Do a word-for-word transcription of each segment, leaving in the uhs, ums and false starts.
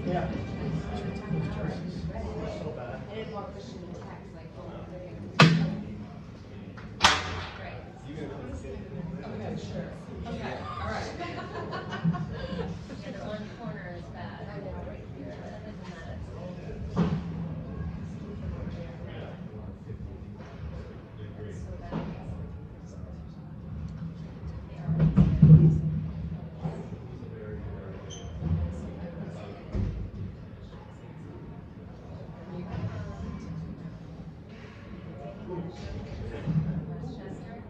Yeah. So bad. I didn't want pushing the text like, oh, right. Okay, sure. Okay, all right. Yeah, the one corner is bad. I know right here. Other than that, it's good. So bad. Westchester.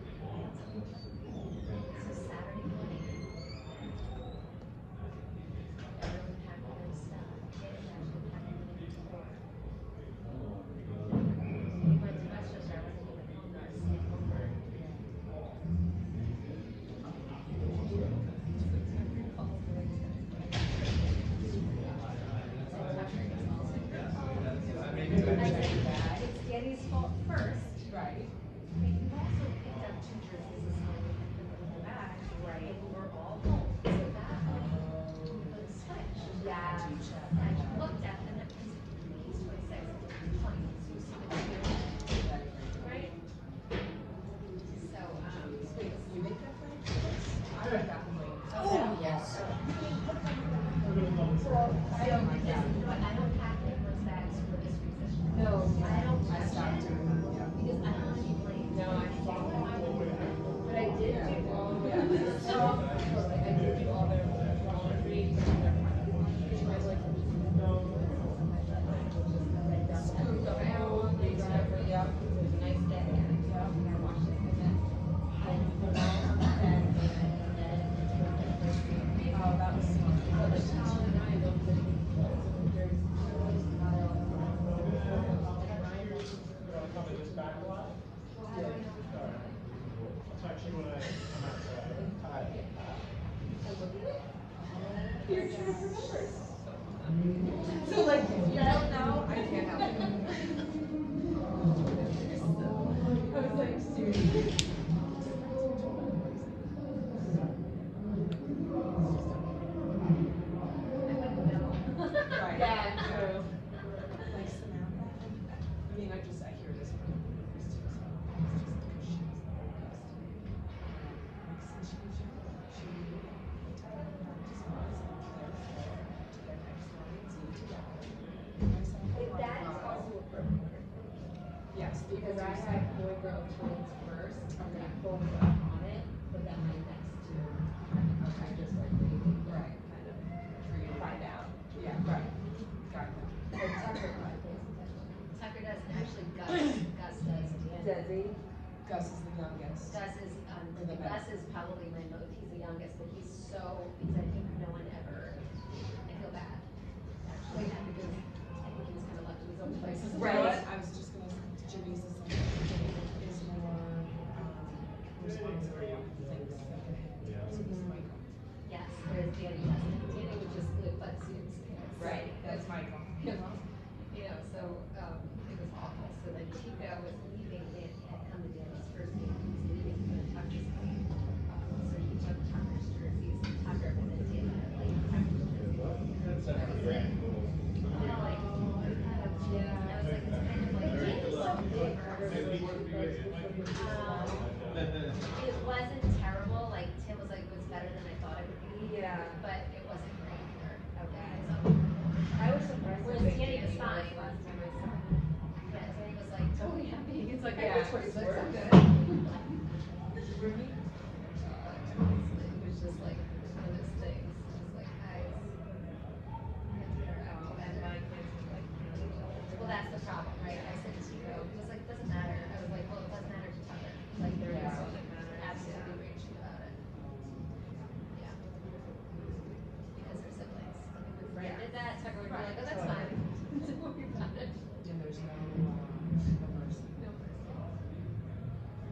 So Saturday morning, everyone packed their stuff. Kids actually packed the night before. We went to Westchester. I wasn't even home. I was staying over. It's Danny's fault first. Right. But you also picked up two jerseys this morning and put them in the bag. Right. And we're all home. So that was switch. Yeah. I looked at them and he's twenty-six, twenty, so you see the difference. Right? So, um, Wait, you make that play? I like that play. oh, yes. I don't, because, you know what, I don't pack Nicholas bags for this reason. No. I don't I touch stopped it, doing that, yeah. because I don't want to be blamed. No, I follow my But I did do all of Yeah. their stuff, like I did do all their laundry, their I was like, no. Scooped up all, these and everything, yeah. It was a nice day, and I washed it, and then I put it all on the bed, and then, Oh, that was smart. but the towel and I don't put any clothes in the dirty clothes pile. Coming this back a lot? Well, I don't know. Alright. I'll talk to you when I come outside. You're trying to remember. So like, if you don't know, I can't help you. I was like, seriously. Right. Yeah, true. Like Samantha. I mean, I just, I hear this from others too, so it's just because she was the best. Like, since she was young, she would tell her practice was and Claire Claire to their next one and Z together. And I said, oh But my that is God. also a permanent. Yes, Because I you had said- boy girl twins first, and then I pulled up on it, but then my next two, I just like really Right. kind of For you to find out. Yeah, right. Got that. But Tucker probably pays attention. Tucker does, and actually Gus, Gus does. Does he? Gus is the youngest. Gus is, um, Or the Gus best. is probably my most, he's the youngest, but he's so, because I think no one ever, I feel bad. Actually, because I think he was kind of left to his own devices. You know what? I was just gonna say, Jimmy's is something, Jimmy is more, um, responsible, thinks, okay, so he's Michael. Yes, whereas Danny doesn't. Danny would just live by the students. Right, that's Michael. You know, you know, so, um, it was awful. So then Chico was leaving, Dan had come to Danny's first game, he was leaving for Tucker's game. Um, so he took Tucker's jerseys, Tucker, and then Danny had like Tucker's jerseys. So I was like, kind of like, yeah, I was like, it's kind of like, Danny's so big. Um, it wasn't terrible, like Tim was like, it was better than I thought it would be. Yeah. But it wasn't great either. Okay. I was surprised. Whereas that Danny was Danny fine. last time I saw him. Yeah, Danny was like totally happy. He's like, I Yeah. was twenty-six, I'm good. Really? It was just like one of those things. It was like, guys, get her out. And my kids were like, well, that's the problem, right? I said to Chico, he was like, doesn't matter. I was like, well, it doesn't matter to Tucker. Like, there is Yeah. absolutely raging about it. Yeah. Because they're siblings. If Ray did that, Tucker would be like, oh, that's fine. Don't worry about it. And there's no, uh, no mercy. No mercy.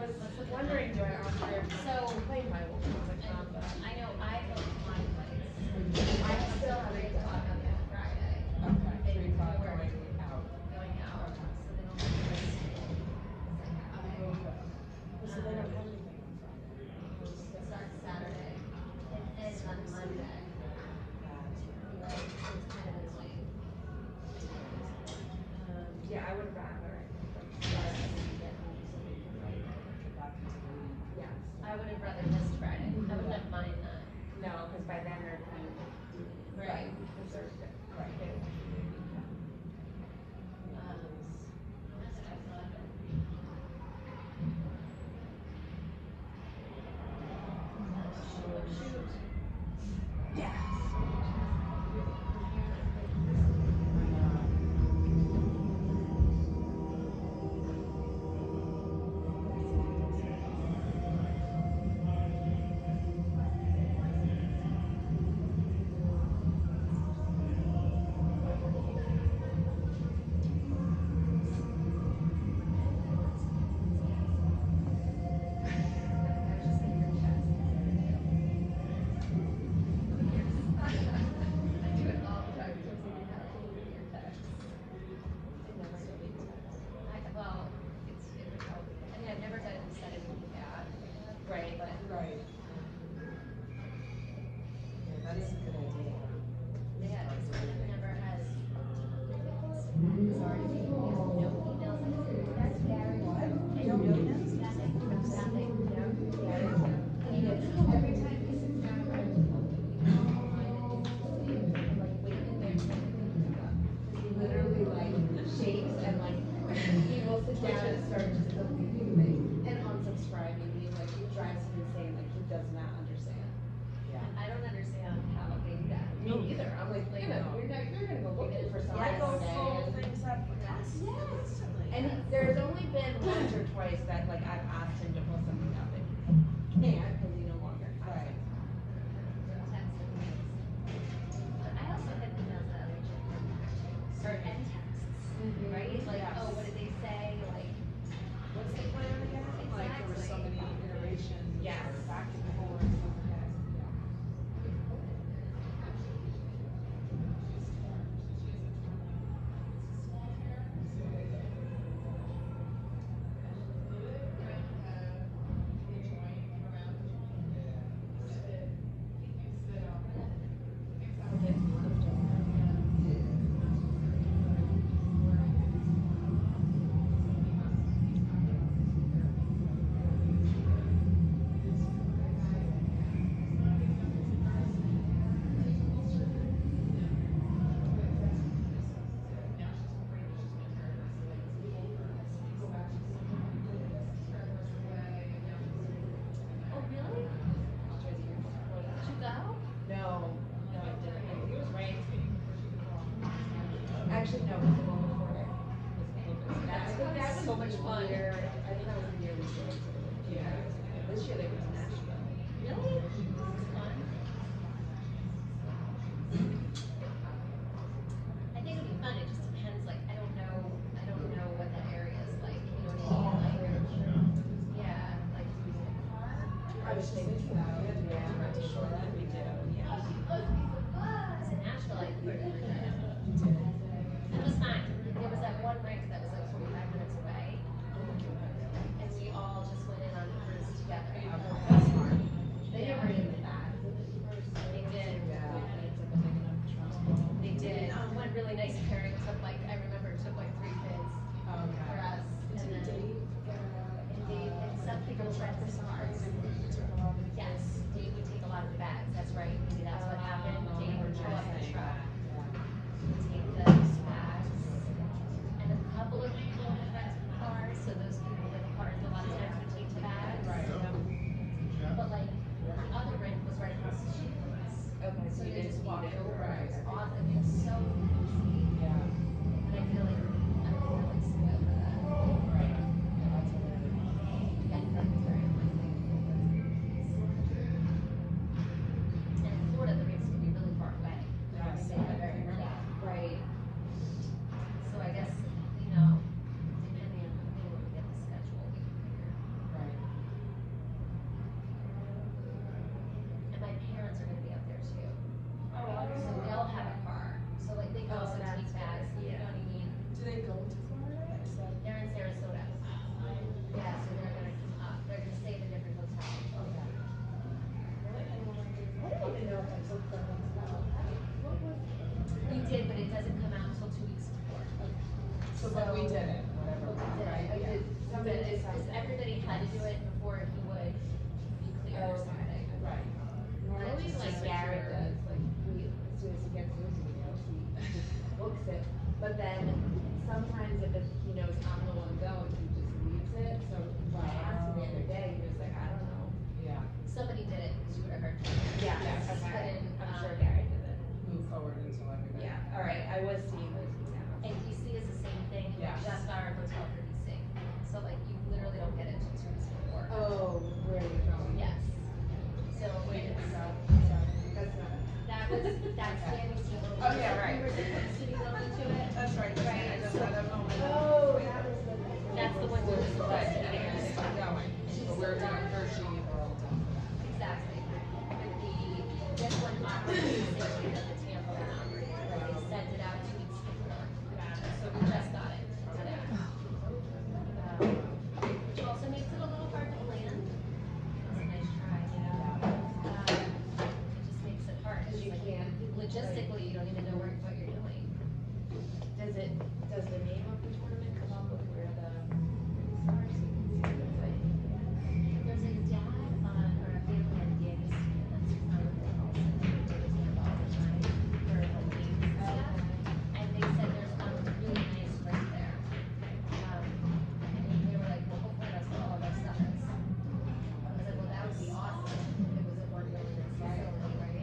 was wondering, do I offer to So- play my old music I on, but I know I booked my place. I I still still haven't three done o'clock it. on that Friday. Okay, They three o'clock were going out. Going out, Okay. so they don't have this. Oh, so they don't have anything on Friday. It starts Saturday, ends on Monday. Like, it's kind of annoying. Um, yeah, I would rather. Start and then get home so we can like, Yes. I would have rather missed Friday. I wouldn't have minded that. No, because by then they're kind of doing. Right. Because they're, right. Um, that's what I thought. Shoot, shoot. I was just getting your chest. I do it all the time, just so you have to look at your text. I, well, it's, it would help. I mean, I've never done it instead of anything bad. Right, but. Right. Yeah, that's a good idea. Yeah, this one never has. Sorry, he has no emails. That's Gary. What? No emails? Nothing, nothing, no. Gary. He goes, every time he sits down, right? Like, waiting there. He literally like shakes and like, he will sit down and start just deleting and unsubscribing me, like, it drives him insane, like, he does not understand. Yeah. I don't understand how they do that. Me either. I'm like, you're gonna, you're gonna, you're gonna go looking for something. I go today, full and- things up constantly. And there's only been once or twice that like I've asked him to pull something up and he can't because he no longer has Right. it. Text and things. But I also had emails that are legit from there too. Or and texts, right? Like, Yes. oh, what did they say? Like, What's the plan again? Like there was so many iterations. Yes. or Back and forth. Okay. oh, really? Did you go? No, no, I didn't. It was rain. Actually, no, it was the one before it. That's, That's, that was so much fun. Year, I think that was the year we did it. Yeah. This year they went to Nashville. Really? This is fun. I think it'd be fun. It just depends. Like, I don't know. I don't know what that area is like. You know what I mean? Like, yeah. Like, do we need a car? I was thinking about it. Yeah, I'm not sure that we did. Yeah. Because in Nashville, I think we were there. It was fine. There was that one rink that was like forty-five minutes away, and we all just went in on cruise together. That's smart. They never did that. They did. They did. Um, one really nice pairing took like, I remember it took like three kids for us. And then, and Dave, and some people tried for cars. Yes, Dave would take a lot of the bags, that's right, maybe that's what happened. Dave would show up in the truck, take those bags. And a couple of people would rent cars, so those people with the cars, a lot of times would take the bags. But like, the other rink was right across the street from us. Okay, So so you they didn't just need walked it. over, it was awesome, it was so easy. Yeah. And I feel like, I feel like spoiled for that. Right. Yeah, that's hilarious. Yeah, it's very amazing. it that he knows I'm the one going, he just leaves it, so when I asked him the other day, he was like, I don't know. Yeah, Somebody did it, because you would have heard. Yeah, Yes, okay. put in, I'm um, sure Gary did it. move forward until everybody. Yeah, all right, I was seeing those emails. And D C is the same thing, we Yes. just got our hotel for D C. So like, you literally don't get it until two weeks before. Oh, where are you going? Yes. So Wait, it's, no, that's not. that was, that's Danny's deal. Oh, yeah, right. We were supposed to be going to it. That's right, that's right, I just had a moment. Oh, that was the. That's the one we were supposed Right, to be yeah, going. going. But we're doing Hershey, we're all done for that. Exactly. With the, this one operates the same way that the Tampa one operates, where they sent it out two weeks before. So we just got it today. Um, Which also makes it a little hard to plan. It's a nice try, you know? Um, It just makes it hard, 'cause You like, can't, logistically, you don't even know where, what you're doing. does it, does the name of the tournament come up with where the stars, you can see the thing? There's a dad on, or a family on Danny's team that's on the also does Tampa all the time for like games and stuff. And they said there's one really nice right there. Um, and they were like, well, hopefully that's where all of our stuff is. I was like, well, that would be awesome if it was at one really nice facility, right?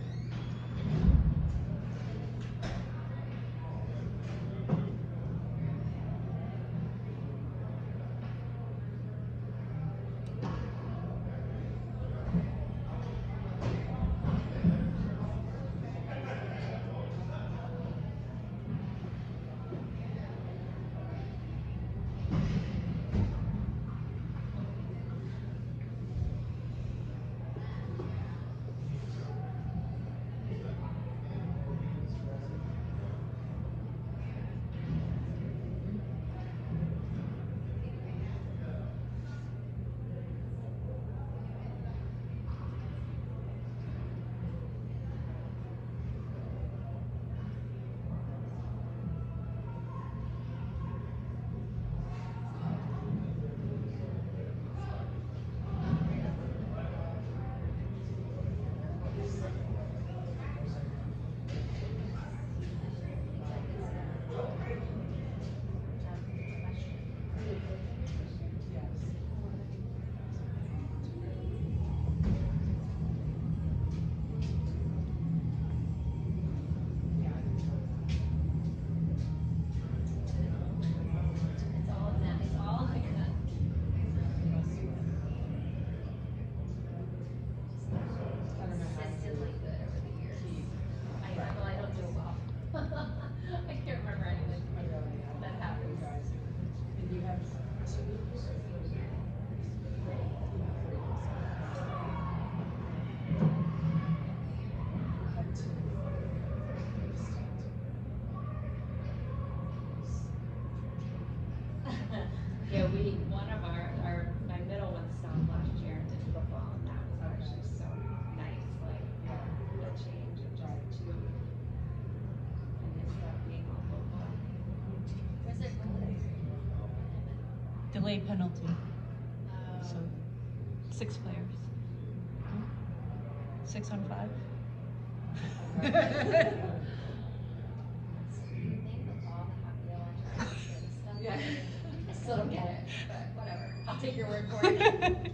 It's all of that, it's all like that. Consistently good over the years. I, well, I don't do it well. I can't remember anything that happens. And you have two? Have two. Yeah, we, one of our, our, my middle one stopped last year and did football, and that was actually so nice, like, the change of just two. And instead of being all football. Where's it going? Delayed penalty, Um, so six players. Six on five. What's the thing with all the hot yellow and stuff? Yeah. I still don't get it, but whatever, I'll take your word for it.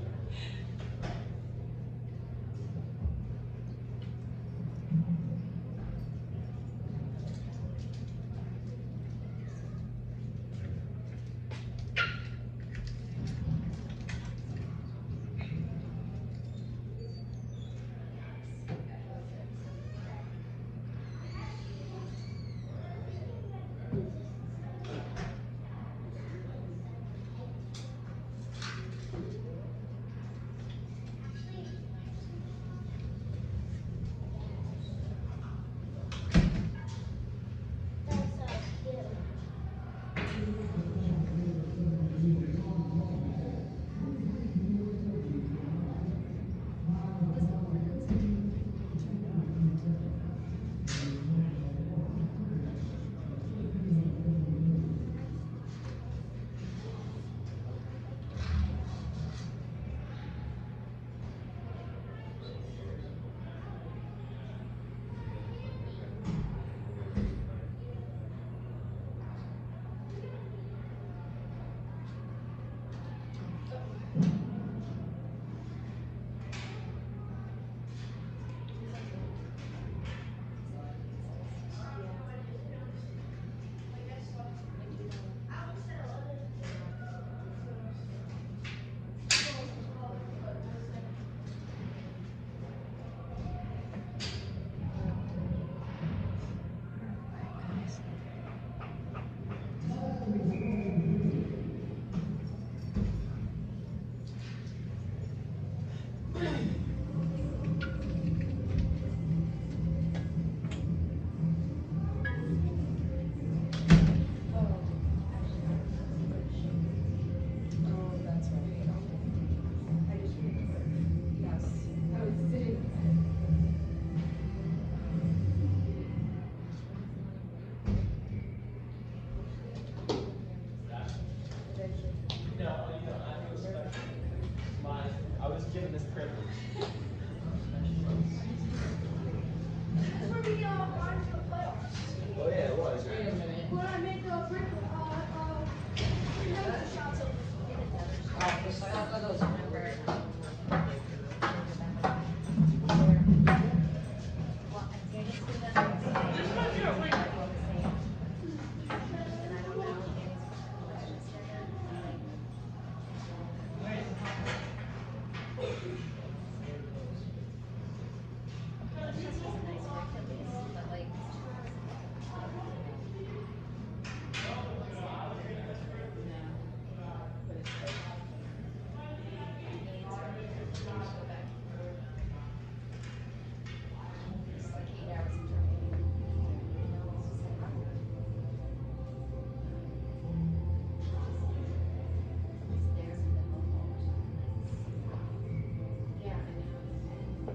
Oh, that's right. I just remembered. Yes. I was sitting. No, you know, I respect my, I was given this privilege. That's where we uh, got into the playoffs. Oh, yeah, it was. Wait a minute. When I made the brick, uh, uh, three hundred shots of. Oh, the stuff of those remember. Well, I did it to them. And I don't know. This was a nice work at least, but like. It's like eight hours of driving. There's the whole. Yeah, I know.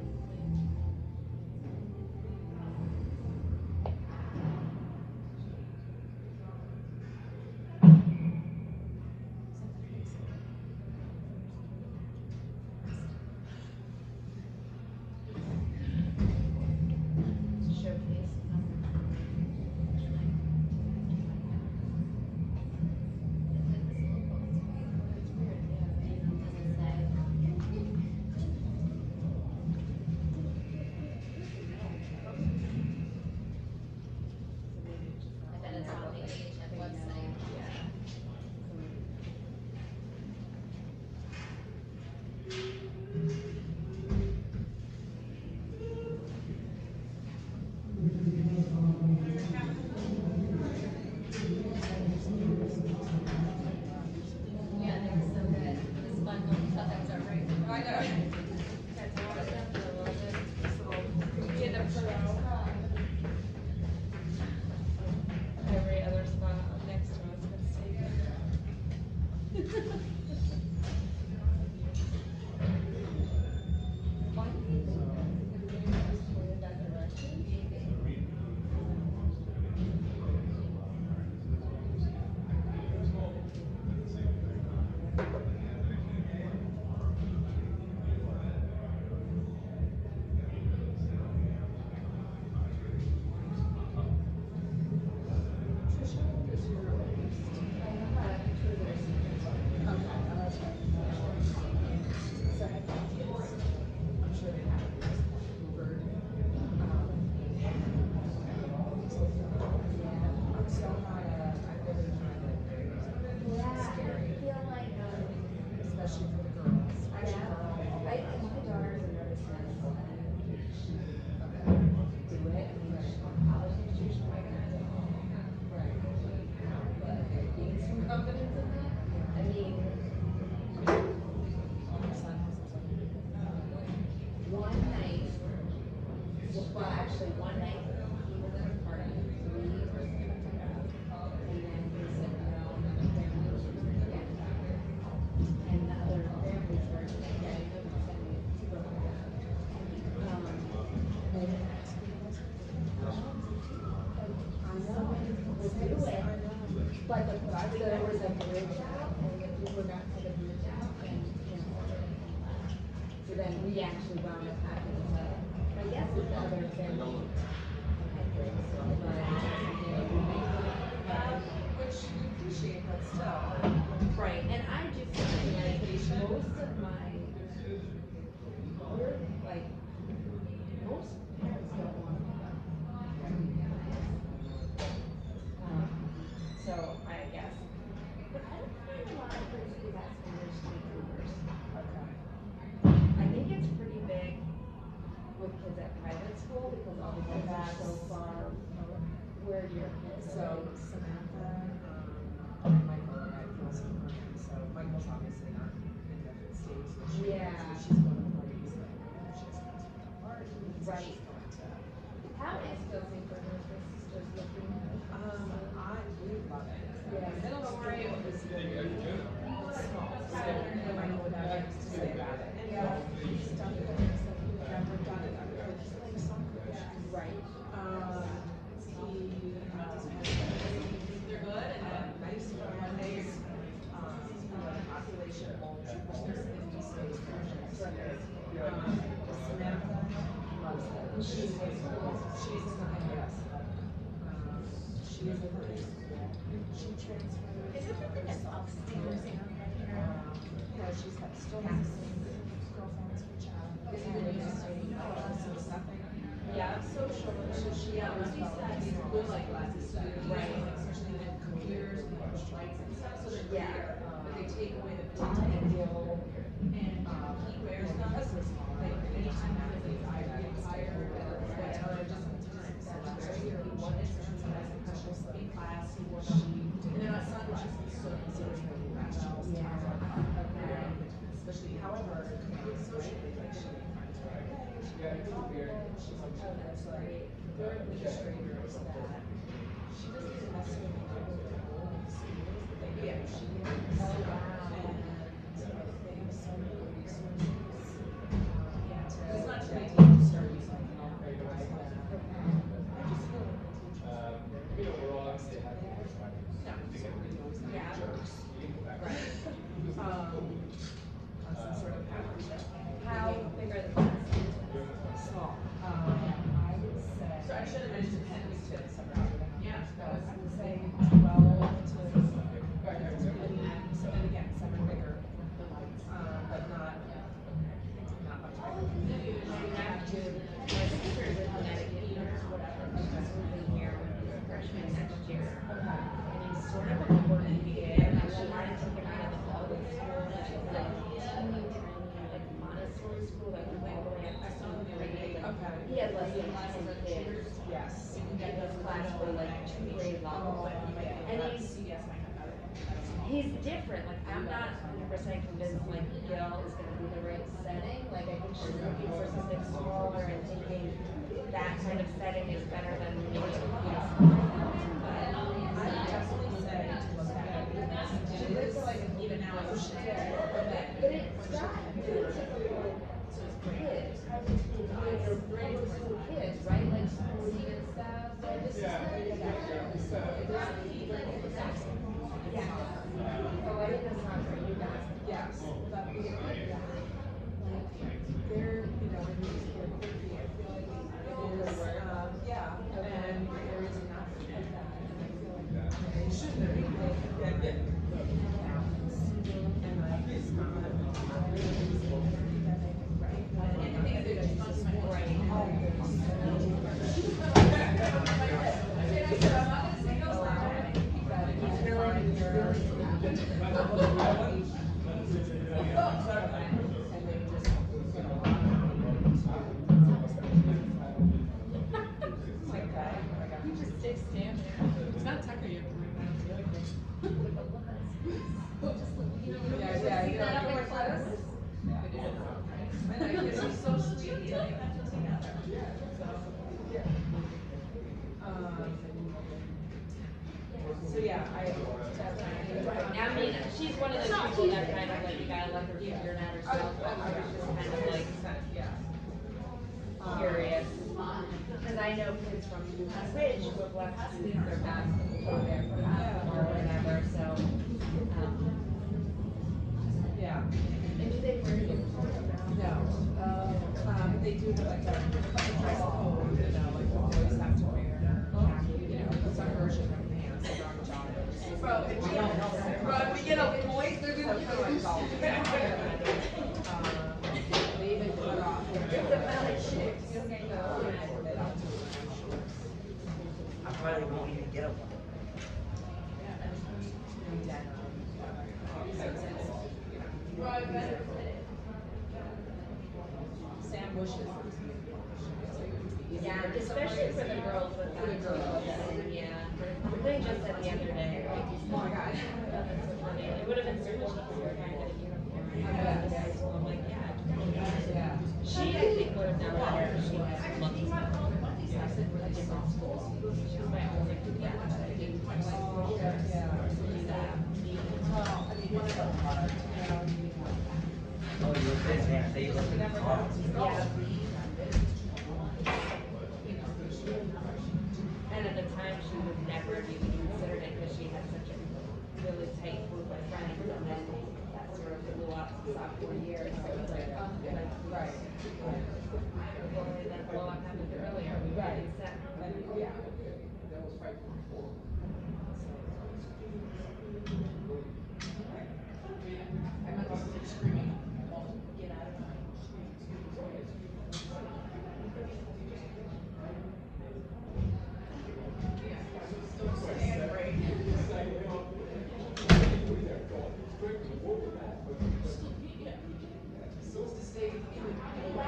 Showcase. I bet it's on the A H F website. Yeah, they were so good. This bundle, thought that was our right. I know. Get a pro. Every other spot next to us gets taken. Especially for the girls. I know. I, my daughters are nervous now. Do it. I mean, she's going to college next year. She's probably gonna have to. Right. But gain some confidence in that. I mean, Your son has his own. one night, well, actually, one night, he was at a party, we were together, and then he said, no, the families were together. And the other families were together, and they were sending it to go home. Um, They didn't ask you those? I know, we'll do it. But the, so there was a bridge out, and the people got to the bridge out, and, you know. So then we actually wound up having, uh, I guess it's the other family. had drinks, so, but, you know, we made it, uh, Which we appreciate, but still. right, and I just feel like most of my, we're like, most parents don't want to go. Um, so I guess, but I don't find a lot of principals asking their student members. Okay. I think it's pretty big with kids at private school because all the kids are so far where your kids So are. Samantha, um, and Michael are at Wilson Learning, so Michael's obviously not in the stage this year. Yeah. So she's going to parties, Um, Samantha loves it. She's, she's in the I S. Um, she's in the high school. She transferred. Is everything as upstairs in right here? Um, you know, she's got, still has the same girlfriends for chat. It's even used to be, so it's nothing. Yeah. Social, so she always felt like, you know, like glasses, right, especially with computers and like lights and stuff, so they're Yeah. clear, but they take away the potential. And, um, he wears them, because they're small, like, anytime that his eyes get tired or whatever, just, just, very, or one instance, when I was in special study class, he wore them. And then my son was just so, so really rational. Yeah. Especially, however, socially, like, she made friends right away. She got she's like, oh, that's like, their administrators that she doesn't even necessarily know the role in schools, but they do. She is. Oh, wow. And so they have so many resources. Um, yeah, to, it's not too late to start using like, you know, very right now. I just feel like the teachers. You know, we're all obviously No, happy. so we always have Yeah. jerks. Right. Um, on some sort of pattern. How big are the classes? Small. Um, I would say. So I should have mentioned ten weeks to December. Yeah. No, I would say twelve to. And then, so then again, seven bigger. Um, but not, not much bigger. I have to, my sister is a medicator or whatever, she's moving here when he's a freshman next year. And he's sort of a quirky kid, and she wanted to take him out of the public school, which is like teeny tiny, like Montessori school that was all the way up to some grade. Okay. He had less than ten kids. Yes. In his class for like two grade level. And he's, Yes, I have that. he's different, like I'm not hundred percent convinced like Gil is gonna be the right setting, like I think she's looking for something smaller and thinking that kind of setting is better than maybe a class. I would definitely say to look at it. She lives like even now as a shit. But it's not really typical kids, you know, public school kids, right, like schooling and stuff, so this is not like that. Yeah. Oh, I think that's not for you guys. Yes, but we like that. Like, they're, you know, when you hear quirky, I feel like it is, um, yeah, and there is enough of that, and I feel like they should, they're equal, that that balance. And like, it's not, not really empathetic, right? And I think they're just not right. He's really, he's really. And they just, you know, like that. He just stays standing. It's not Tucker you're Yeah, yeah, you know, you're close. And I guess he's so sweet. Yeah. Um, so yeah, I definitely. I mean, she's one of those people that kind of like, you gotta let her figure it out herself, but I was just kind of like Yeah. Um, curious. Cause I know kids from Ridge who have left to do their basketball there for half or whatever, so, um, Yeah. and do they wear uniforms now? No, uh, um, they do have like a, like a dress code, you know, like the boys have to wear, khaki, you know, some version of pants, like on joggers. Bro, if we don't, bro, if we get a boys, they're gonna be like golf. Um, they even cut off. It's a valid shit. I probably won't even get a one. Sam wishes. Yeah, especially for the girls with the girls, and yeah, they just said the other day, like, Oh my god. that's so funny, it would have been so much easier if I had a uniform, I had the guys, so I'm like, yeah. Yeah. She, I think, would have done better, if she was lucky. I said, we're like different schools, she was my only, yeah, I didn't like, Oh, yeah, yeah. do that. Well, I mean, one of them are, you know, Oh, you look at that, they look at the top. Yeah. And at the time, she would never have even considered it because she had such a really tight group of friends, and then that sort of blew up sophomore year. So it was like, oh, like, right. yeah. That was right before. I meant to keep screaming, well, get out of my. Don't stand right. Supposed to stay in the.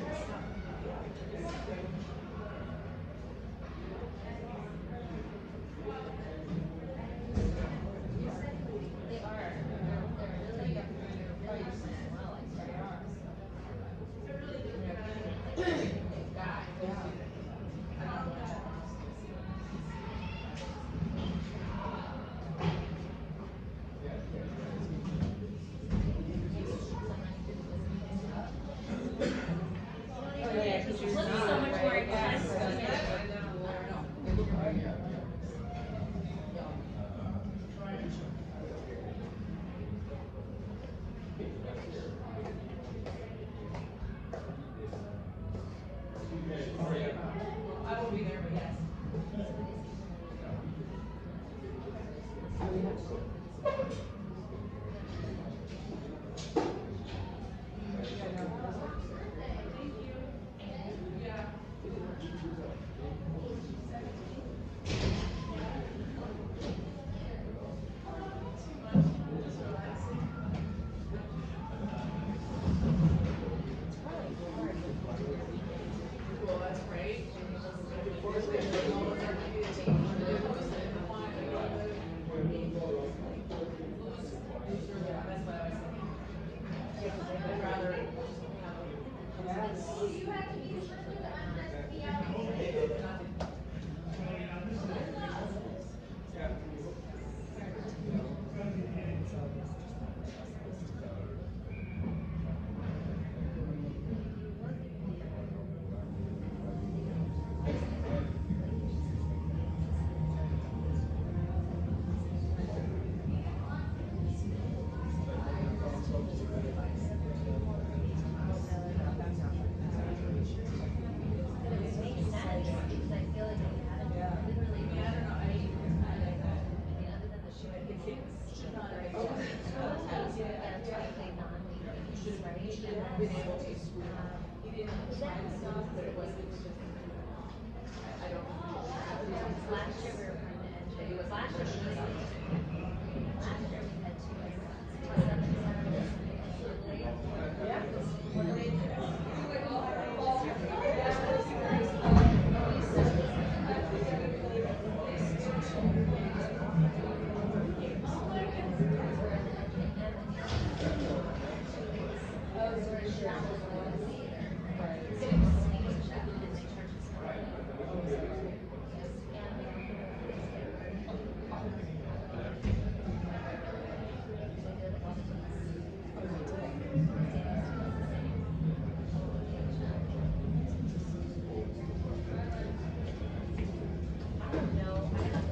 They are, they're, they're really, they're really well, like, they are. They're giving everything they've got. Oh, yeah, because you're Looks so much more expensive. I will be there, but yes. Well, that's great. That's what I was thinking. I'd rather, you know. Yes. You have to be sure to undress me out. Last year we were kind of edgy. It was last year. we were- Last year we had two exams. What do they do? I don't know. I don't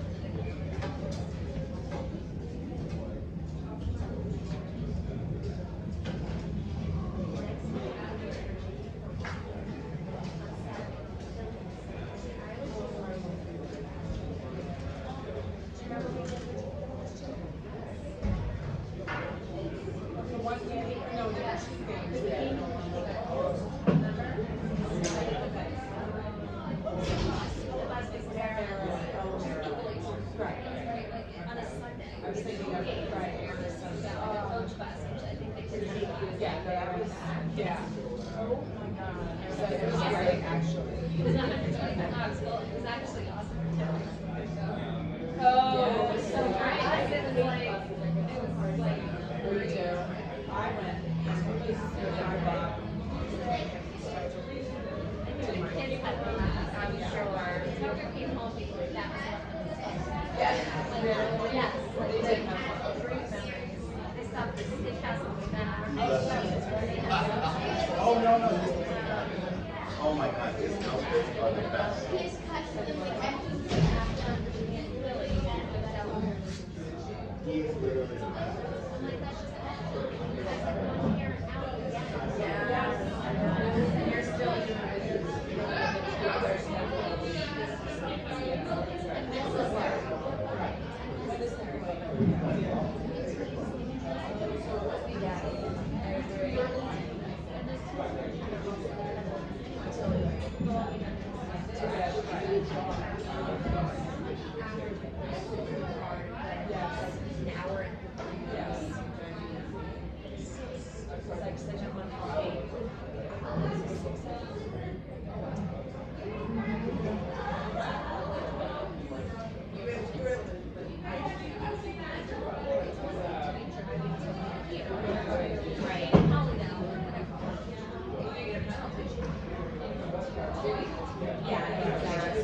The one, yeah, no, yeah, she's getting. Right. On a Sunday. I was thinking of it, right, on this Sunday. Yeah, like a coach bus, which I think they could take. Yeah, no, that was, yeah. Oh my God. So it was great, actually. It was one hundred twenty-five dollars, well, it was actually awesome for ten. Oh, It was so great, because it was like, it was like. Me too. I went, it was, I bought. Kids had fun, I'm sure. Tucker came home, he was, that was one of the fun. Yeah. Like, yes, like, they had great memories. They stopped at the steak house and we went out. Oh, no, no, this is oh my God, discounts are the best. He's cut for the weekend. He's literally the best. I'm like, that's just awful. Because I said, well, here, out again. Yeah. And you're still doing it. like such a unhealthy. Right. Yeah, exactly.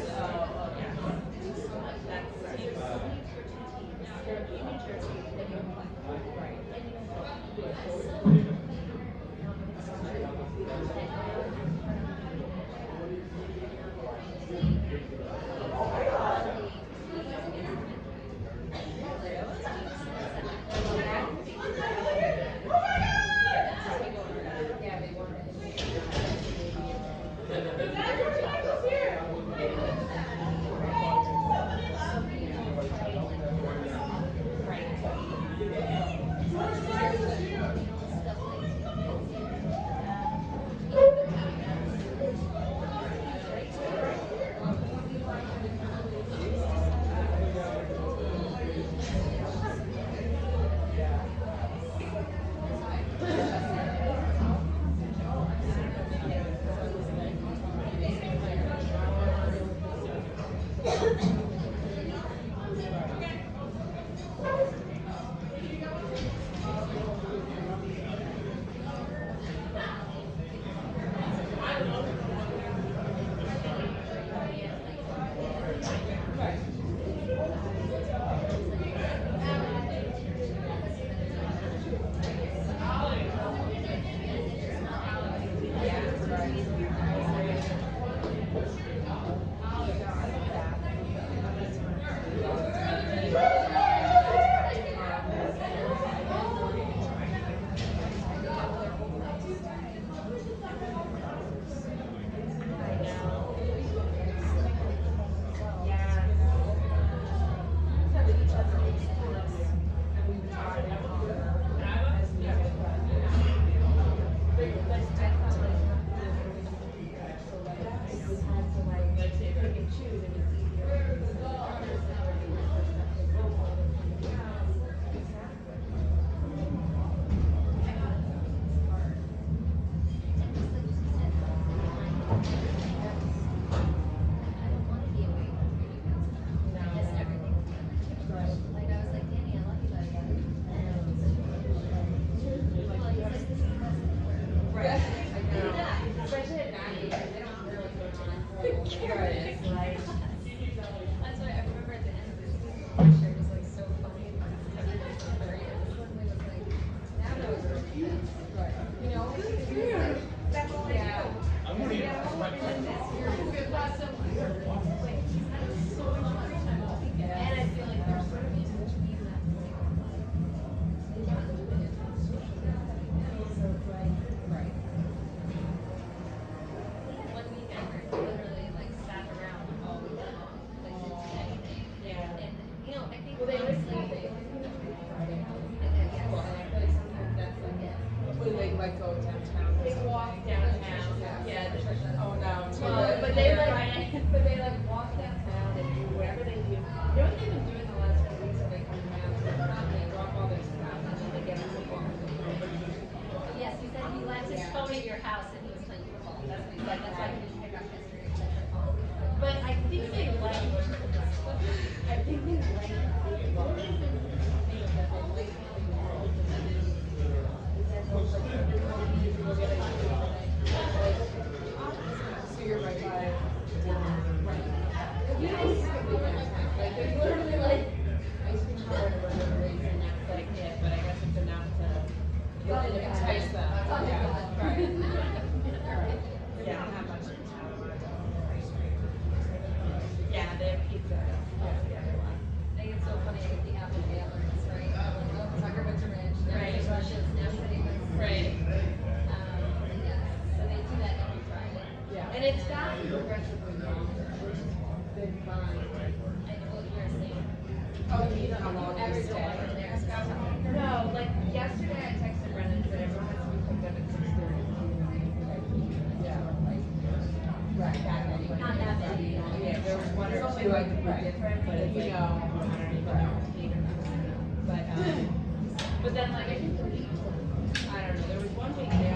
But then, like, I think, I don't know, there was one week there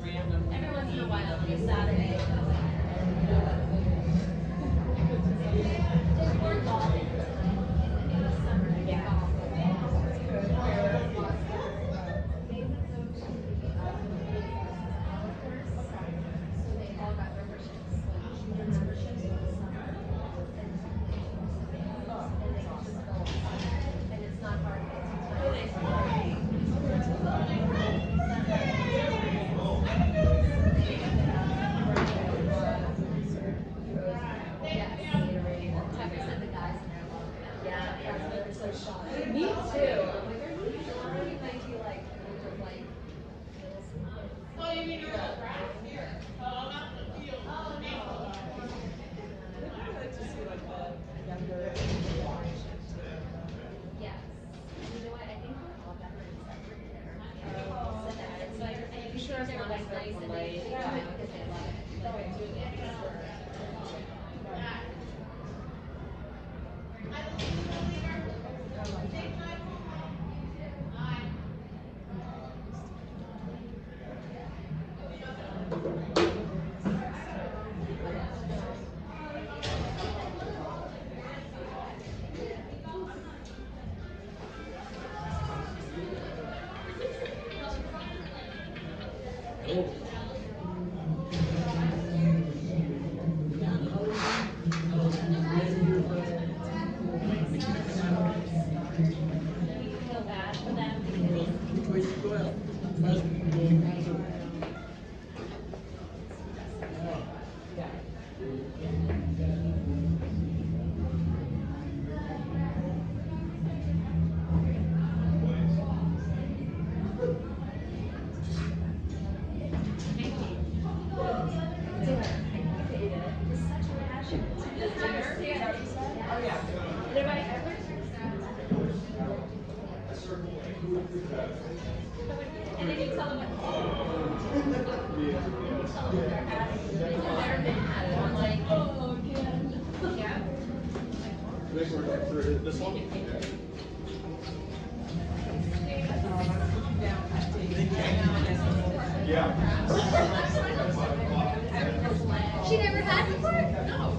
random. Every once in a while, like a Saturday, you know, like, there's more golf in the summer, I get golf. They would go to the, um, golf course, so they all got memberships, like, their memberships in the summer. And and they can just go, and it's not hard, it's Me too. I'm like, are you sure? You might be like, like, Oh, you mean you're a grass here? Oh, not the field. Oh, I like to see like the younger generation too. yes. You know what? I think we're all veterans that were there. So that it's like, and you sure they're like nice and they do it because they love it. Like, do it for. Feel bad for them It's such a passion. Oh yeah. Did I ever? And then you tell them what. You tell them they're at it. They've never been at it. I'm like, oh, again. Yeah. This one? Yeah. She never had before? No.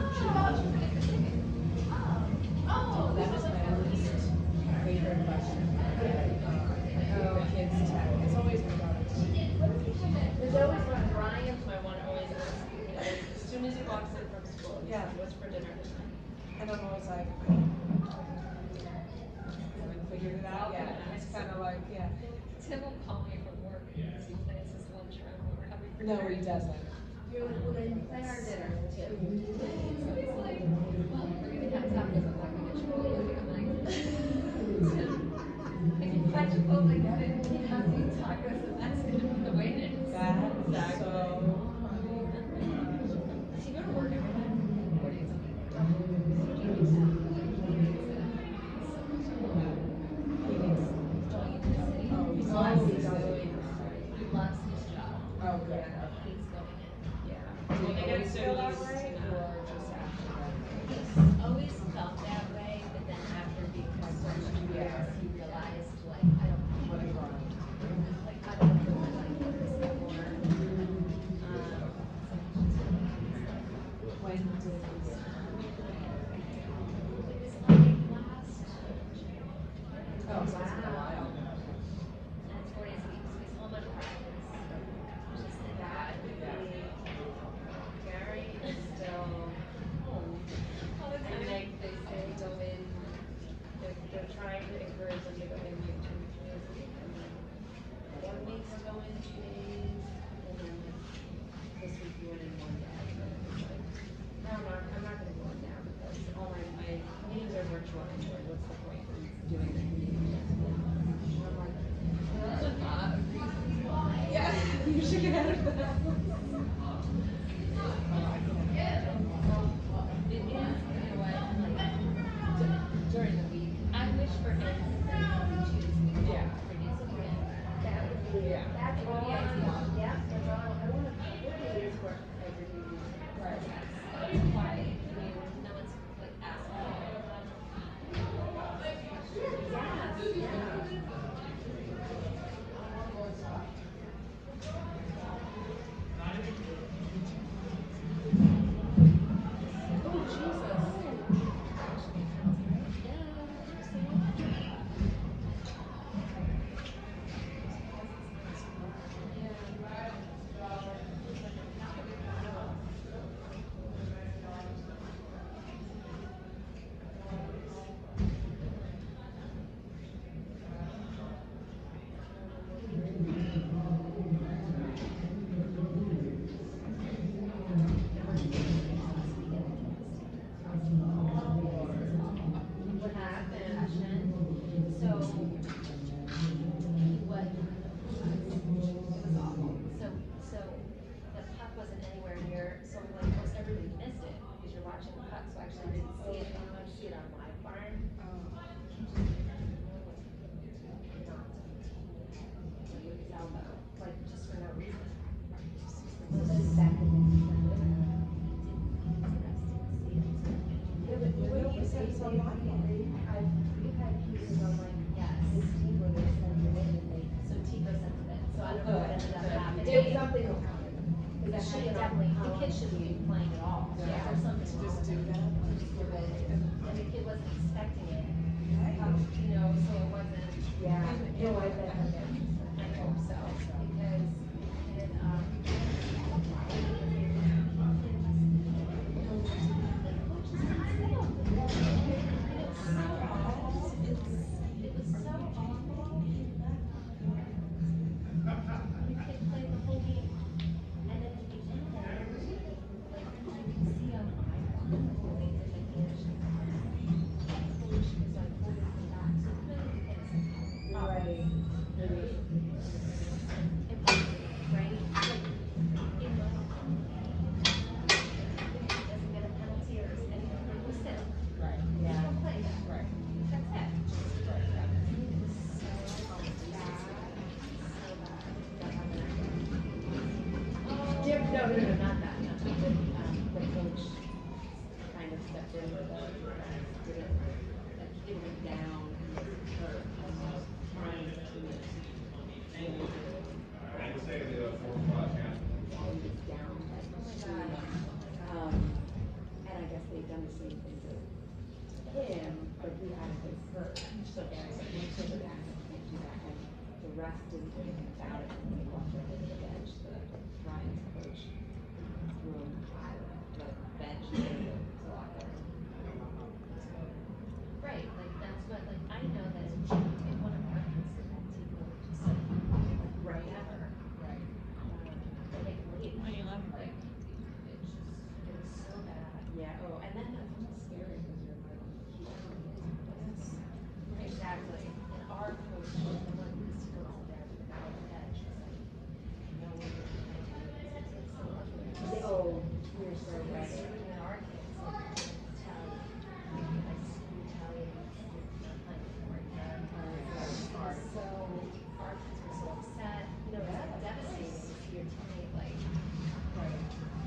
Oh, that was my least favorite question. Oh, kids tech. It's always my daughter's. There's always one, Brian's my one always asks, you know, as soon as he walks in from school, he's Yeah. like, what's for dinner tonight? And I'm always like, haven't figured it out yet. And it's kind of like, yeah. Tim will call me from work because he plans his lunch around when we're having for No, dinner. he doesn't. You're like, well, then plan our dinner too. So he's like, well, we're gonna have tacos. I'm not gonna Chipotle. I'm like, Tim, if you find Chipotle, get it. When you have these tacos, and that's gonna be the way it is. That's so funny. Does he go to work every day? Four days a week? So do you use that? Don't you miss it? Oh, He he's loves always his job. doing He loves his job. Oh, good. He's going in. Yeah. Did Well, he they get always so feel that used way, to that. or just after that? He's always felt that way, but then after being for so many years, he realized, like, I don't What a grind. like, I don't feel like this anymore. Um, When did he? it was like last, Oh, so it's been a while. that's four days a week, so he's home on practice. Just like that. Gary is still home. And like they say, go in, they're, they're trying to encourage them to go in like two, three days a week. And then one week's go in two days, and then like this week you went in one day. And it was like, no, I'm not, I'm not gonna go in now because all my, my meetings are virtual anyway. What's the point in doing the meetings? And I'm like, well, that's a lot of reasons why. Yeah, you should get out of that. It is, you know what, like, d- during the week, I wish for him that he would choose me Yeah. three days a week. That would be, Yeah. that would be ideal. Yeah, that's all, I want to, four days work every week. Right. That's why, I mean, no one's like asking me. Yeah, yeah. Yeah, should they not definitely, the allow- kid shouldn't be playing at all. Yeah, There's something to wrong just with do it. that. And the kid wasn't expecting it, um, you know, so it wasn't. Yeah. And, you know, I bet, I hope so, because it, um. It was so awful. The kid played the whole game, and then at the end, like, you can see on the iPhone, when they did like the initial part, the coach was like holding him back, so clearly the kid is having problems. Impossible, right? Like, in my opinion, if he doesn't get a penalty or anything, like we said, Right. you don't play that. Right. That's it. Right. It was so bad, so bad. That happened. Diff- no, no, no, not that, not that, the, um, the coach kind of stepped in with a, didn't, like, he went down and was hurt, almost trying to. I would say the four o'clock half. And he was down, like, Oh my God. um, and I guess they've done the same thing to him, but he actually hurt, so they're like, make sure the back can't do that, and the ref didn't do anything about it, and they walked over to the bench, the Ryan's coach threw him high, the bench, the locker. Right, like, that's what, like, I know that if one of our kids did that, people would just like, Right. never, Right. um, like, leave. Like, it just, it was so bad. Yeah, oh, and then it's almost scary because you're like, he's coming in. Exactly, and our coach was the one who used to go out there with the guy on the bench, was like, no one would do that. It's so much better. Oh, you're so right. And our kids, like, Italian, like, Italian, not playing for it. So, our kids were so upset, you know, it's like devastating to see your teammate, like, Right.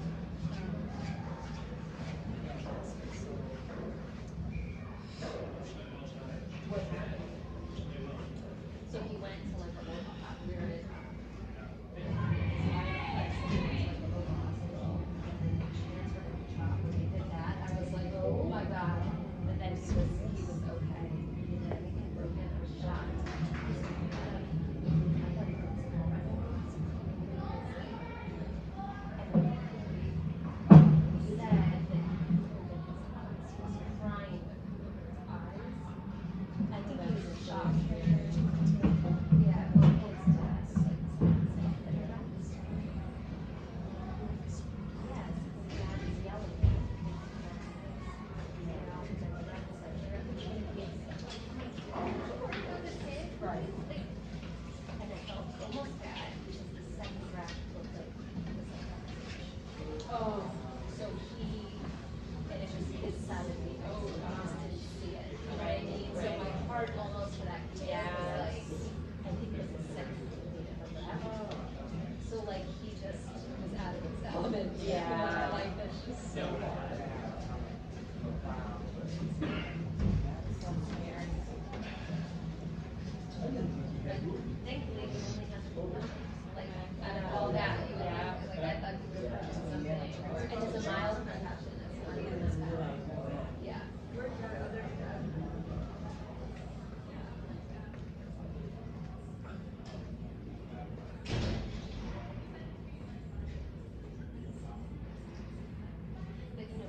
what happened? So he went to like a local, ho- we were in, um, like, a local hospital, and then transferred him to CHOP. When they did that, I was like, oh my God, and then he was, he was okay, he didn't have anything broken, I was shocked. He was like, "I thought- I thought he was gonna run over." And then he said that he opened his eyes, he was crying with his eyes. I think he was in shock. Yeah, well, his dad's like, saying that he's yes, his dad is yelling at him. You know, and then the dad was like, you're at the kid, the kid, Right. like, and I felt almost bad because the second draft looked like it was like that. Oh. So he, and it just, it sounded me, oh, I just didn't see it, you know what I mean? So my heart almost for that kid was like, I think it was his second game ever left. So like, he just was out of his element. you know, Yeah. Like, that's just so bad. So scary. But thankfully, we only have to go, like, out of all that, you know, like, I thought we were doing something, and it's a mild concussion, it's not even as bad. Yeah. Where's your other dad? But, you know,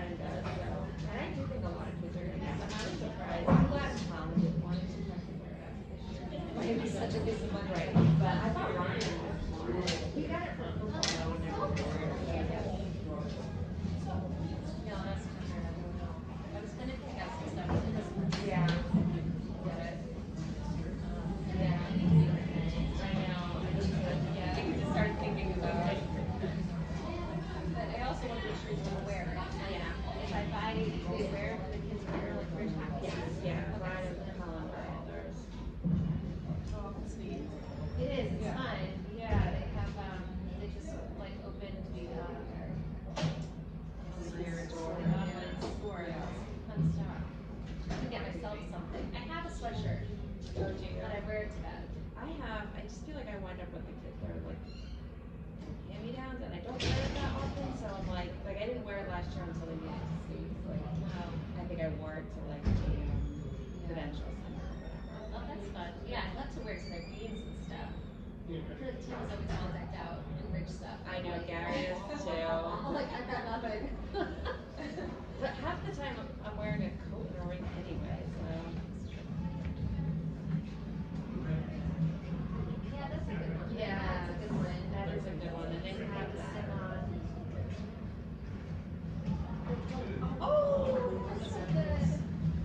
Brennan does, so, and I do think a lot of kids are gonna get them. I was surprised. I'm glad Colin didn't want to check the wear that this year. It was such a good one, right? But I thought Ryan was, he got it from football and everything. No, that's not her, I don't know. I was gonna pick out some stuff for this one. Yeah. Get it. Um, Yeah, I need to do it. I know. I just, Yeah. I just started thinking about it. But I also want to make sure you can wear it. Yeah. If I buy footwear, the kids wear like wear tops. Yes, yeah, Ryan and Colin are all theirs. Oh, that's neat. It is, it's Yeah. fun. Yeah, they have, um, they just like opened the, uh, Spirit door. online store. Fun stuff. I can get myself something. I have a sweatshirt, Oh, do you? but I wear it to bed. I have, I just feel like I wind up with the kids that are like hand-me-downs and I don't wear it that often, so I'm like, like I didn't wear it last year until they needed to see, like, Wow. I think I wore it to like the um, credential center or whatever. Oh, that's fun. Yeah, I love to wear it to their games and stuff. I'm sure the team is always all decked out in rich stuff. I know Gary is too. I'm like, I've got nothing. But half the time I'm, I'm wearing a coat and a ring anyway, so. Yeah, that's a good one. Yeah, That's a good one. that is a good one, and they have that. Oh, that's so good.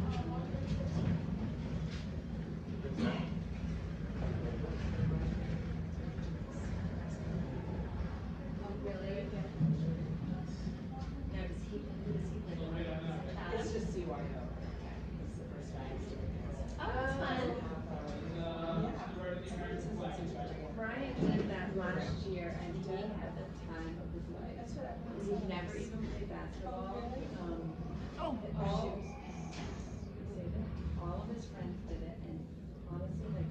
Oh, really? Now, does he, who does he play for? It's just C Y O. It's the first time he's doing this. Oh, that's fun. Brian did that last year and he had the time of his life. That's what I want. He never even played basketball. Um, Oh, all, say that all of his friends did it and honestly, like,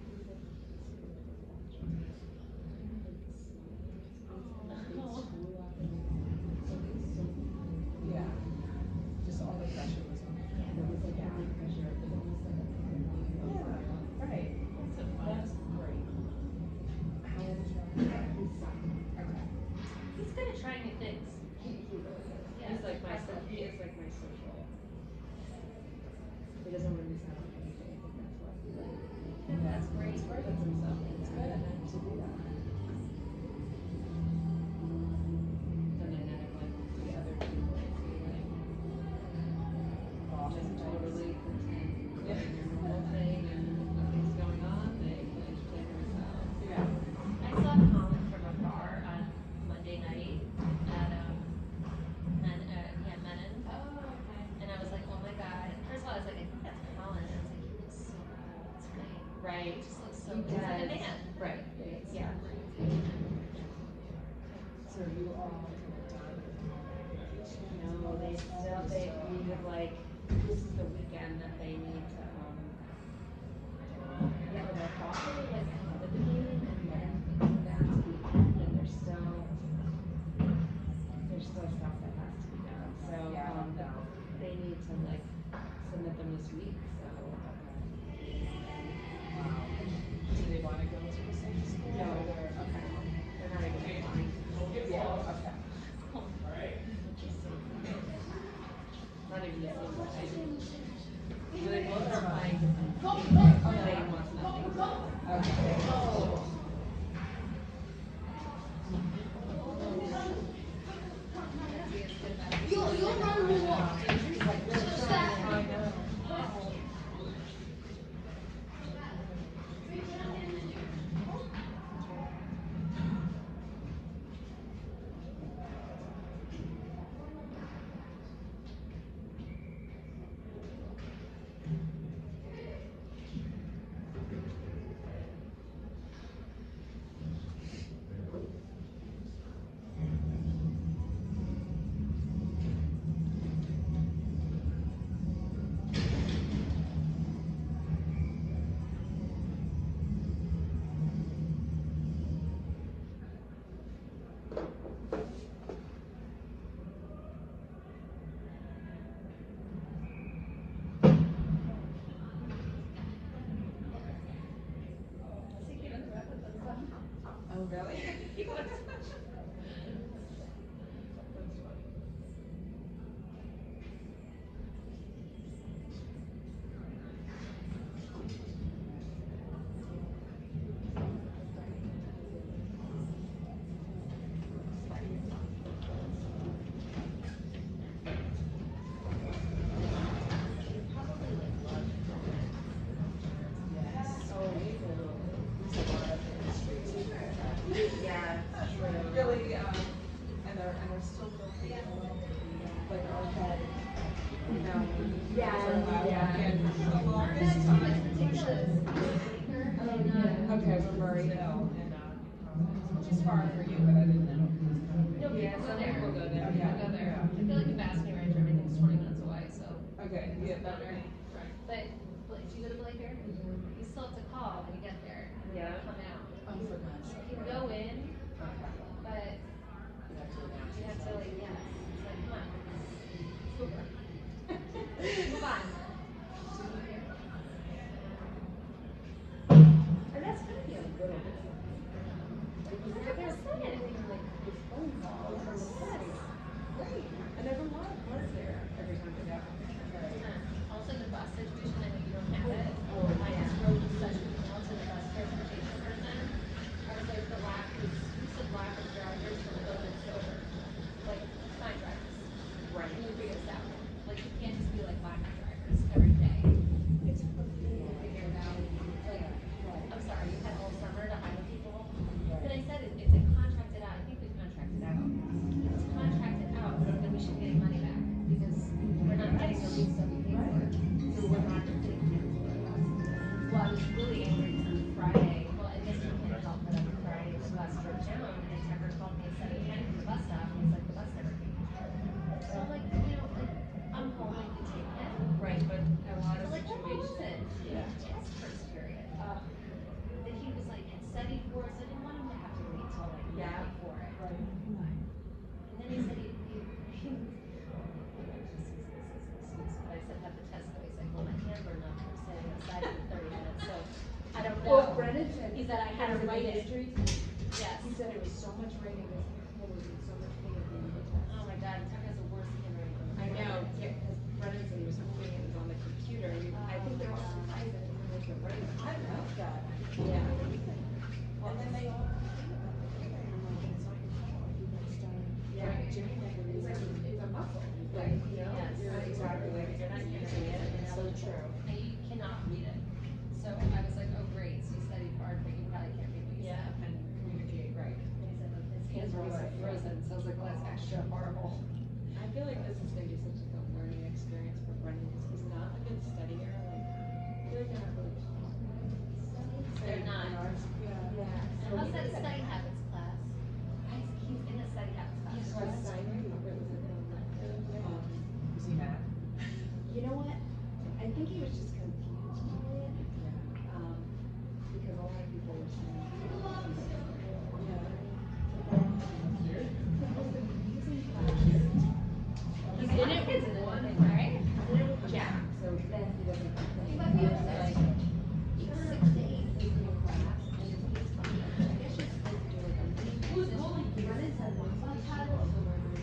yeah. Just all the pressure was on. Yeah, it was like a big pressure. It was almost like a Yeah, right. That's great. How old is your? His son. Okay. He's good at trying new things. He, he really is. Yeah, He's like my, impressive. so- he is like my social. He doesn't want to miss out on anything. I think that's why he like. That's great. He puts himself in It's that good. to do that. And then none of like the other two boys who like just totally pretend Yeah. like their normal thing and nothing's going on. They entertain themselves. Yeah. I saw Colin from afar on Monday night at, um, Men, uh, yeah, Menon. Oh, okay. And I was like, oh my god. First of all, I was like, I think that's Colin. And I was like, he looks so cool. It's great. Right. He just looks so He good. He's like a does. man. Right. Yeah. So are you all kind of done with all that vacation? No, they still, they need to like, this is the weekend that they need to, um, yeah, but I thought they would like come at the beginning and then that's the end and there's still, there's still stuff that has to be done. So, Yeah, um, no. they need to like submit them this week, so. Wow. Do they want to go to the same school? No, or they're, they're- okay, they're not even applying. Yeah, okay. Not even the same thing. So they both are applying different things. They want nothing. Okay. You, you run the walk. Just that. I know. No. Yeah, yeah. This is ridiculous. Okay, from Murray Hill and, uh, which is far for you, but I didn't know. No, Yeah, people go some there. people go there. People go there. I feel like a Basking Ranch, everything's twenty minutes away, so. Okay, you get better. But, but if you go to Blaker, you still have to call when you get there. And then Yeah. come out. Oh, for God's You sake. can go in, but You have to announce you have to yourself. like, yes, it's like, come on. It's over. Move on. And that's gonna be a little bit. Hundred percent. With phone calls from the site. Great. And there's a lot of cars there every time they go. Uh, Also the bus situation, I know you don't have it. I just wrote such an email to the bus transportation person. I was like, the lack of, use of lack of drivers from over to over. Like, find drivers. Right. And you figure this out. Like, you can't just be like lack of drivers every day. It's Figure it out. Like, I'm sorry, you had all summer to hire people. But I said it, it's a contracted out, I think we contracted out. If it's contracted out, then we should be getting money back, because we're not getting the lease that we paid for. So we're not getting canceled. Well, I was really angry because on Friday, well, I guess you can't help, but on Friday, the bus broke down, and Tucker called me and said he had it from the bus stop, and he's like, the bus never came. So I'm like, you know, like, I'm home, I can take it. Right, but a lot of But like, what was it? situations. Yeah. Test first period. Uh, that he was like, had studied for, so I didn't want him to have to wait till like, Yeah. yeah, for it. Right. And then he said he, he, he, but I said, have the test, but he's like, well, my hands are numb from standing outside for thirty minutes, so I don't know. Well, Brennan said. He said I had to was it write the it. injuries? Yes. He said it was so much writing, his hand was in so much pain at the end of the test. Oh my God, Tucker has the worst handwriting. I know, yeah, because Brennan said he was hoping it was on the computer, and I think they're all surprised that it was like the right. I love that. Yeah. And then they all. Yeah, Jimmy never It's like, used it. it's a muscle. Right. You know? Yes. You're exactly right, you're not using it, it's so true. And you cannot read it. So I was like, oh great, so you studied hard, but you probably can't read what you Yeah, said. and communicate, right. And he said, like, his hands were all like frozen, so I was like, well, that's extra horrible. I feel like this is gonna be such like a learning experience for Brendan, because he's not a good studier, like, I feel like they're not really taught. They're not. Yeah. And how's that study habits class? He's, he's in a study habits class. He's what, signing, or was it an elective? Um, Was he mad? You know what? I think he was just confused by it, um, because a lot of people were saying. He's in it with one, right? Yeah, so then he doesn't. He might be able to like, six to eight weeks in class, and then he's fine. I guess you're supposed to do like a mini Who's transition. going? Brennan said one Well, time. how do-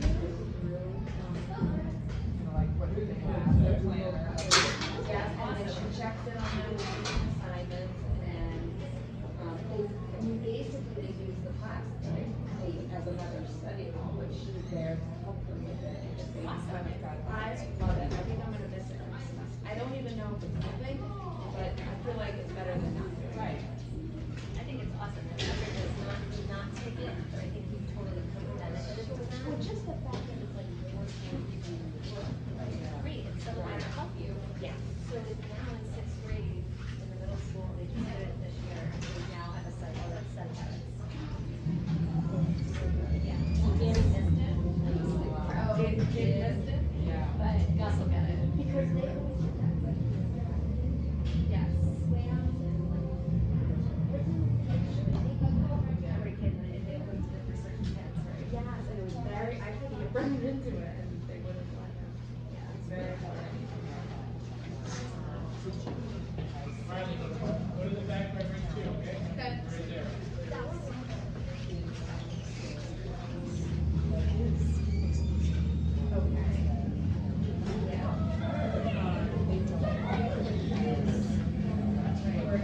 You know, like, what do they have, their planner. Yes, and then she checks in on them with assignments and, um, they, I mean, basically they use the class, right? They, as another study hall, but she's there to help them with it. if they- Awesome. I love it. I think I'm gonna miss it next semester. I don't even know if it's helping, but I feel like it's better than not. Right. I think it's awesome that Tucker does not, do not take it, but I think he totally could have benefited from that. Well, just the fact that it's like more time to do work. Great, and someone to help you. Yeah. So now in sixth grade, in the middle school, they just did it this year, we now have a set, oh, that's set habits. Yeah. Danny missed it. Oh, Did, did missed it, Yeah. but Gus will get it. Because they always do that, like, Yes. swams and like. Every kid, they, they always did it for certain kids, right? Yes, and it was very, I tried to get Brendan into it and they wouldn't let him. Yeah, it's very hard. Riley, go to the back by ring two, okay? Okay. Right there. Okay. Yeah.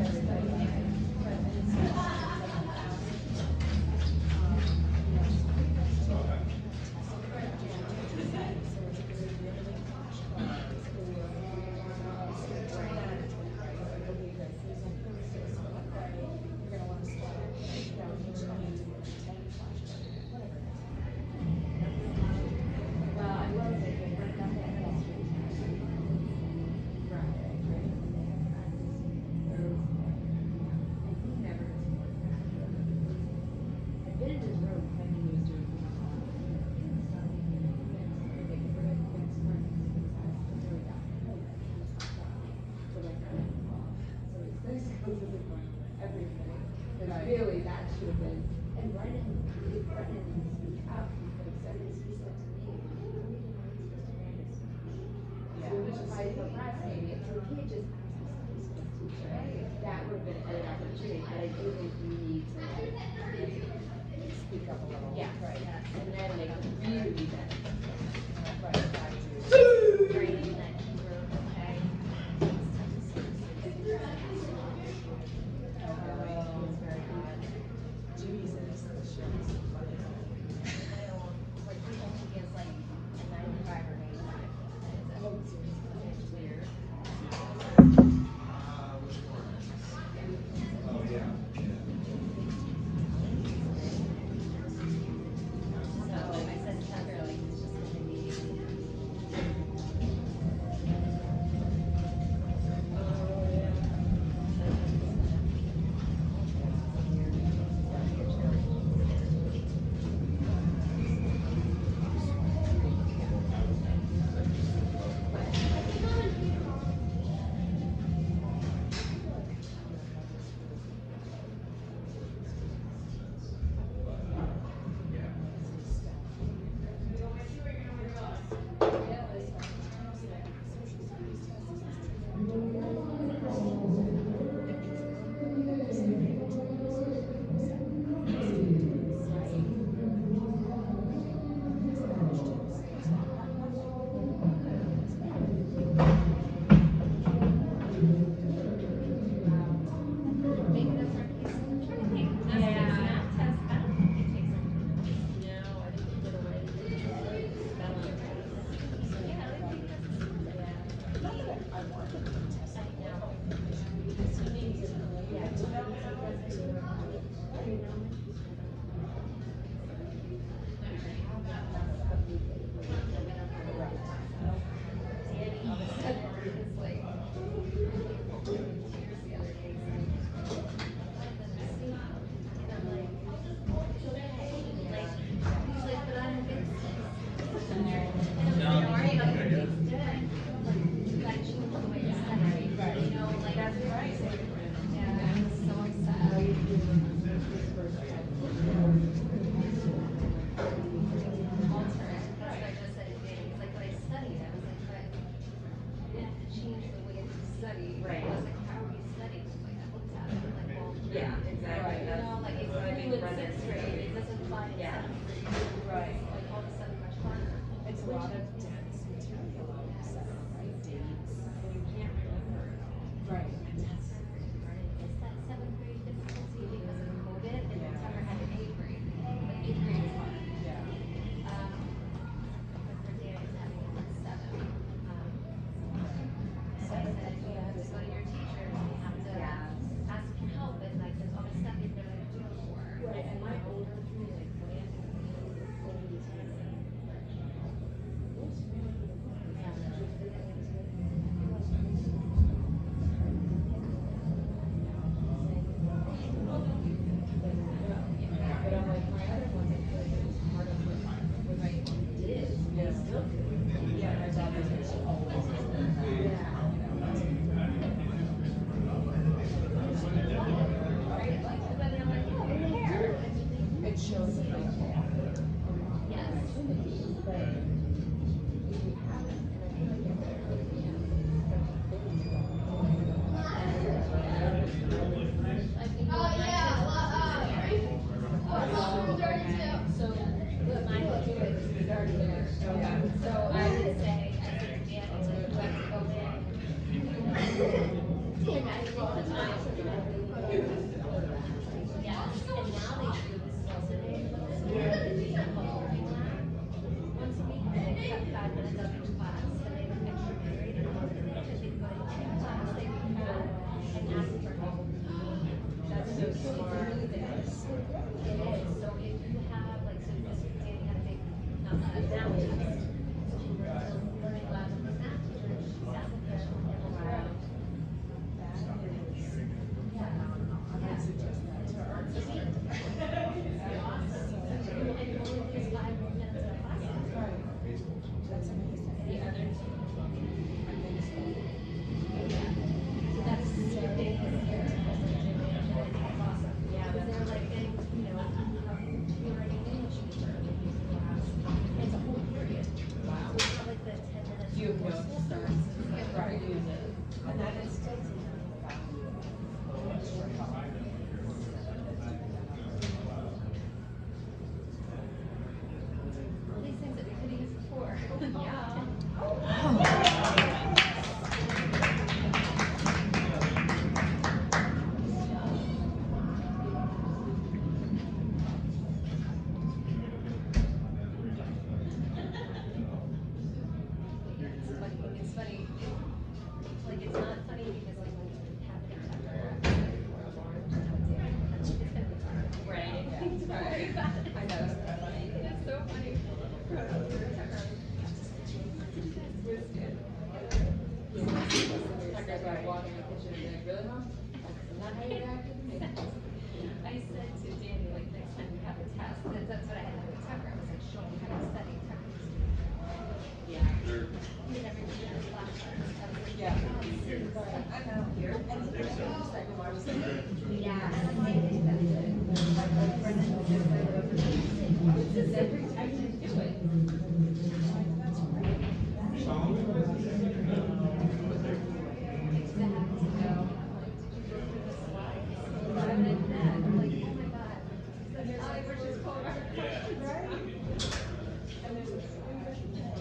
should have been, and Brennan, if Brennan didn't speak up, he could have said this, he said to me, "How do we know he's supposed to write his speech?" So it was right for press, maybe, so if he had just asked the Sunday school teacher, that would have been a great opportunity, but I do think you need to like, Speak up a little. yeah, Right. and then they could really be better. Right, I do. Training that you were okay. Oh, it's very hot. Jimmy's in this show. It's so funny. Like people who gets like a ninety-five or eighty-five. Oh, seriously. It's weird. Oh, yeah. So I said to Tucker, like, it's just gonna be. Maybe that's our case. I'm trying to think. That's Yeah. the math test. I don't think it takes any minutes. No, I think you did away. That one. So yeah, I think that's, yeah. Not that I, I wanted to test I it. know. Because you need to, yeah, to know Danny all of a sudden is like, tears the other day. And I'm like, it's okay. Like, he's like, but I'm good. And I was like, all right, I'm good. Like, you gotta change the way you study. You know, like, that's right. Yeah, I was so upset. Alter it. That's what I just said to Danny. He's like, but I studied. I was like, but you have to change the way you study. Right. I was like, how are you studying? He's like, I looked at it. I'm like, well, Yeah, exactly. you know, like it's That's what I new mean, in Brennan. sixth grade, it doesn't apply in Yeah. seventh grade. Right. It's like all of a sudden much harder. It's a lot of dense material, all of a sudden, right? Dates. And you can't remember. Right. And that's, It's that seventh grade difficulty because of COVID and Yeah. it's never had an eighth grade. But eighth grade is hard. yeah. Um, but for Danny's having it at seven. Um, so I said, you have to go to your teacher and you have to ask for help and like there's all this stuff you've never had to do before. Right, and my older three, like, Brandon, Goldie, But I'm like, my other ones, I feel like it was part of what, what I did, and I still do. Yeah, my job is to always. Right? Like, but then I'm like, oh, who cares? It shows that they care. Yes. Opportunities, but if you haven't, and I feel like if they're, you know, I think Oh, yeah, well, uh, oh, dirty too. so, what mine will do is start there. So I would say, I think Dan, it's like, you have to go in. And I think the time. Yes, and now they do this is also day. Once a week, and they cut five minutes out of each class, and they have extra period, and once a week, and they go to each class, they can go and ask for help. That's so smart. It is, so if you have, like, so this, Danny had a big, um, math test. Learning labs with this math teacher, and she sat with her and allowed. Yeah. I would suggest that to our. Once a week. And it only takes five minutes of class. Right. That's amazing. The other two. I think so. So that's the big here. I think it's awesome. Yeah. Because they're like getting you have no school starts, right, use it. And that is still something about. All these things that we could have used before. Yeah. It's funny, it's funny, like, it's not funny because like when you have it in Tucker, or Lauren, just have a day, and she's gonna be tired. Right, It's yeah. very bad. I know, it's so funny. It's so funny. Tucker's like walking in the kitchen and like, really, Mom? That's not how you reacted to me. I said to Danny, like, next time we have a test, that, that's what I had to do with Tucker, I was like, show me how to study Tucker. Yeah. He never did that last time. I was like, Yeah. "Oh, this is like, I know, here, and he was just like, well, I was like, yeah, and I'm like, I think that's it. Like, my friend is just like, it's just every time you do it. that's great. Exactly. So, like, did you go through the slides? Why would I do that? I'm like, oh my god. So here's like, we're just going over questions. Right? And there's a three version Yeah,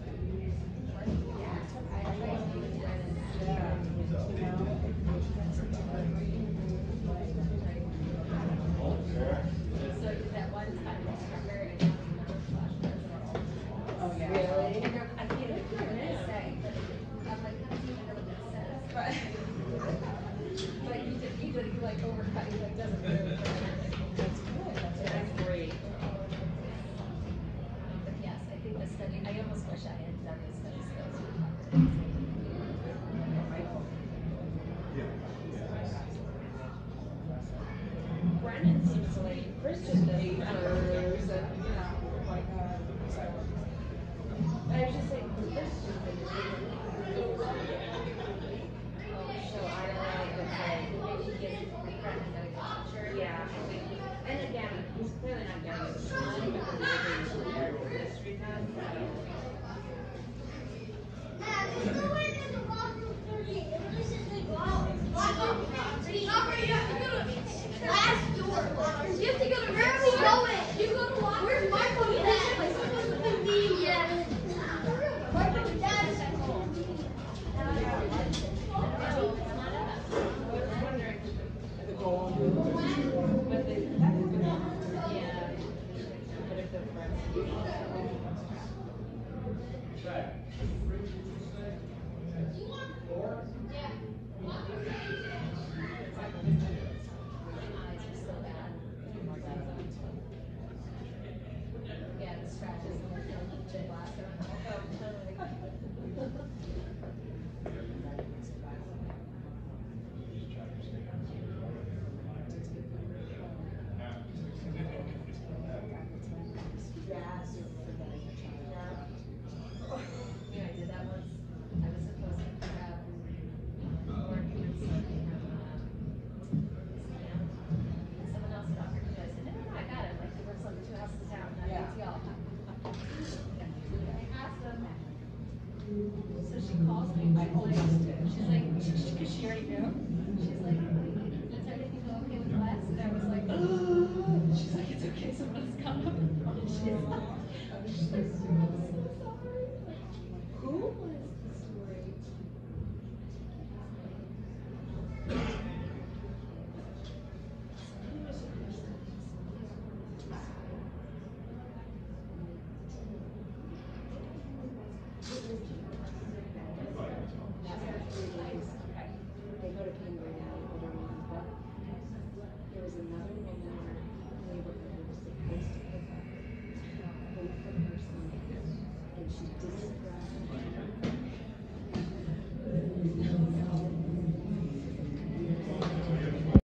I, I like doing that and yeah, you know, that's a different reading. so that one time with Tucker, I got another flashback. Oh, yeah. Really? And they're- I can't even remember what they say, but I'm like, how do you even know what that says? Right. But you did, you did, you like overcut, you like doesn't really. That's good, that's good. That's great. But yes, I think the study, I almost wish I had done the study skills for Tucker. Brennan seems to like Christian papers and, you know, Like, uh, so. I was just saying, Christian papers. So I don't know if it's like, Maybe he gets Brennan gotta go to church. yeah. And again, he's clearly not getting it. Because he's prepared for history test, so. Last door. You have to go to where are we going? You go to walk. Where's Michael and Dad? Like supposed to be yeah. Michael and Dad is at home. The goal. But they, yeah. But if the friends. Eyes are so bad. Yeah, the scratches and the the glass are. Yeah, I did that once. I was supposed to pick up more humans from, um, Sam. And someone else had offered to do it. I said, no, no, no, I got it. Like, he works like two houses down, not a big deal. I asked them. So she calls me. I almost did. She's like, because she already knew. She's like, does everything go okay with Les? And I was like, oh. She's like, it's okay, someone's come. She's like, she's like, I'm so sorry.